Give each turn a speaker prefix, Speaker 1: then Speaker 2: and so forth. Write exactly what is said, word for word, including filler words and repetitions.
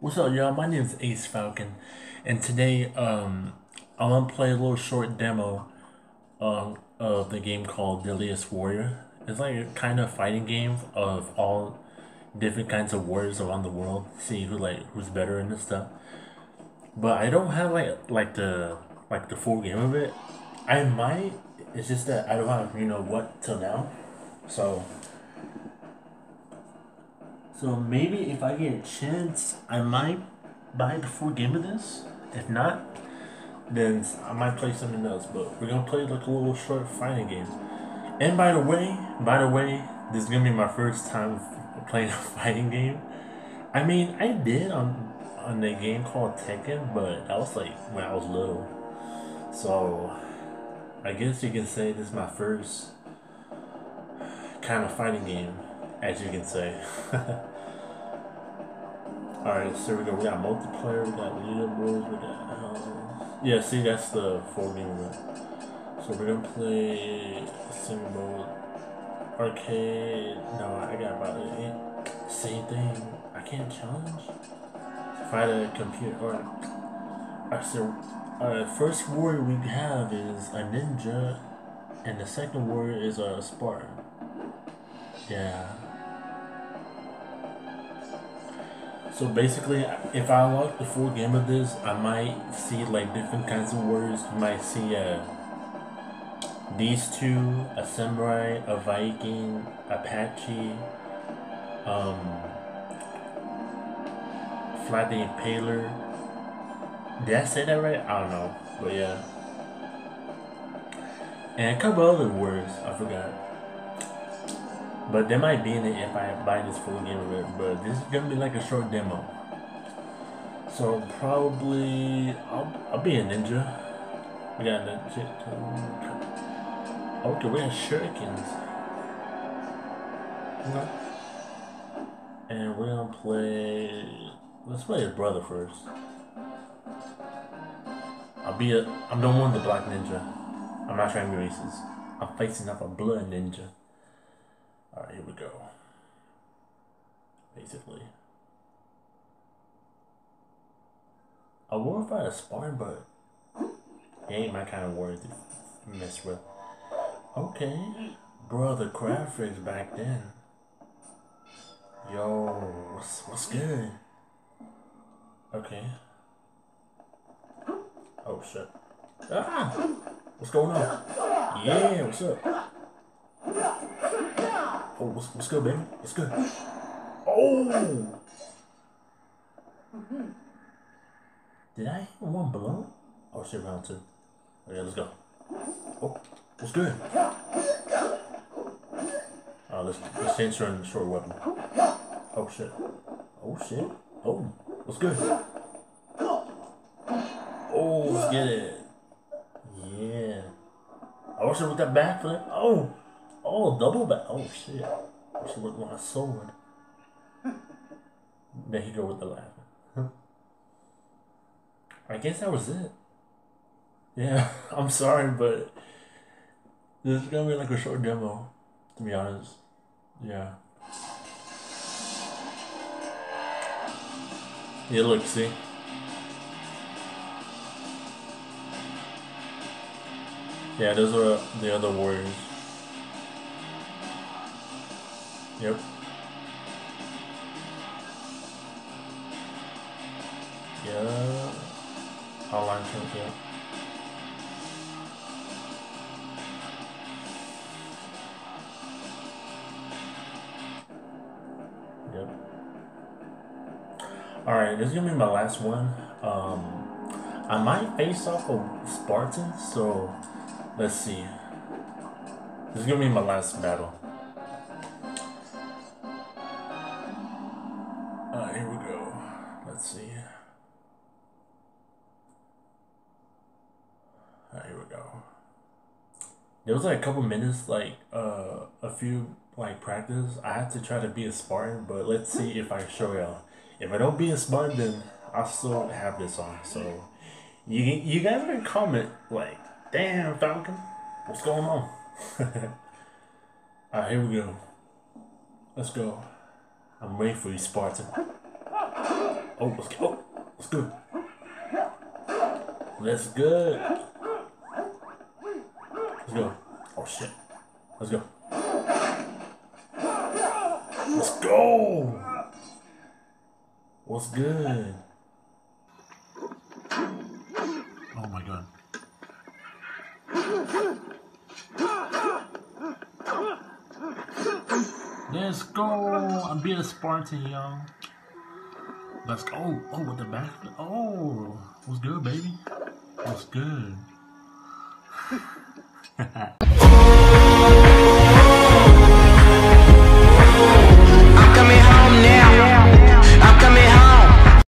Speaker 1: What's up, y'all? My name is Ace Falcon, and today um, I want to play a little short demo um, of the game called Deadliest Warrior. It's like a kind of fighting game of all different kinds of warriors around the world. See who like who's better in this stuff. But I don't have like like the like the full game of it. I might. It's just that I don't have you know what till now. So So maybe if I get a chance, I might buy the full game of this. If not, then I might play something else. But we're gonna play like a little short fighting game. And by the way, by the way, this is gonna be my first time playing a fighting game. I mean, I did on on the game called Tekken, but that was like when I was little. So I guess you can say this is my first kind of fighting game, as you can say. Alright, so we go. We got multiplayer, we got leaderboards, we got. Um, yeah, see, that's the full game of it. So we're gonna play single mode, arcade. No, I got about it. Same thing. I can't challenge. Fight a computer. Alright. Alright, so uh, first warrior we have is a ninja, and the second warrior is a Spartan. Yeah. So basically, if I unlock the full game of this, I might see like different kinds of warriors. You might see uh, these two, a samurai, a Viking, Apache, um, Flat the Impaler. Did I say that right? I don't know, but yeah. And a couple other words, I forgot. But there might be in it if I buy this full game of it. But this is gonna be like a short demo. So probably I'll I'll be a ninja. We got that shit. Okay, we have shurikens. Okay. And we're gonna play. Let's play his brother first. I'll be a. I'm the one the black ninja. I'm not trying to be racist. I'm facing up a blood ninja. Alright, here we go. Basically. I war fight a Spartan, but he ain't my kind of warrior to mess with. Okay. Bro, the graphics back then. Yo, what's, what's good? Okay. Oh, shit. Ah! What's going on? Yeah, what's up? Oh, what's, what's good, baby? What's good? Oh! Did I hit one blow? Oh shit, round two. Okay, let's go. Oh, what's good? Oh, let's, let's change to a short weapon. Oh shit. Oh shit. Oh, what's good? Oh, let's get it. Yeah. Oh shit, with that backflip. Oh! Oh, double back. Oh shit. I should look with my sword. Then he go with the laughing. I guess that was it. Yeah, I'm sorry, but this is gonna be like a short demo, to be honest. Yeah. Yeah, look, see? Yeah, those are the other warriors. Yep. Yeah. Online trip, yeah. Yep. Alright, this is gonna be my last one. Um, I might face off a Spartan, so let's see. This is gonna be my last battle. Alright, here we go. Let's see. Alright, here we go. There was like a couple minutes, like uh, a few like practice. I had to try to be a Spartan, but let's see if I show y'all. If I don't be a Spartan, then I'll still have this on. So you you guys can comment like, damn Falcon, what's going on? Alright, here we go. Let's go. I'm ready for you, Spartan. Oh, let's go. Let's go. Let's go. Let's go. Oh shit. Let's go. Let's go. What's good? Oh my god. Let's go. I'm being a Spartan, y'all. Let's go. Oh, with the back. Oh, what's good, baby? What's good?